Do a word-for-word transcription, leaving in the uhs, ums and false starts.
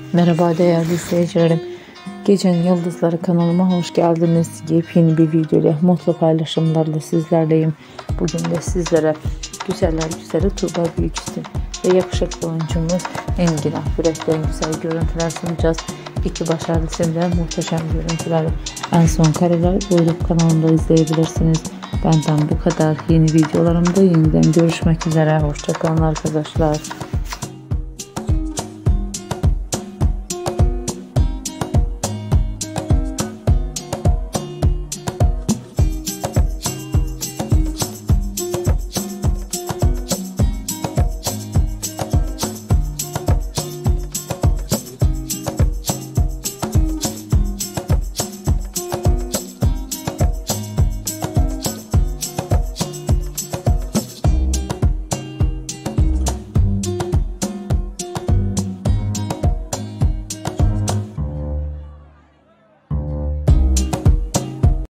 Merhaba değerli izleyicilerim. Gecenin Yıldızları kanalıma hoş geldiniz. Yepyeni bir video ile mutlu paylaşımlarla sizlerleyim. Bugün de sizlere güzeller güzeli Tuğba Büyüküstün ve yakışıklı oyuncumuz Engin Akgürek'ten güzel görüntüler sunacağız. İki başarılı isimler muhteşem görüntüler, en son kareler buyurup kanalımda izleyebilirsiniz. Benden bu kadar. Yeni videolarımda yeniden görüşmek üzere. Hoşçakalın arkadaşlar.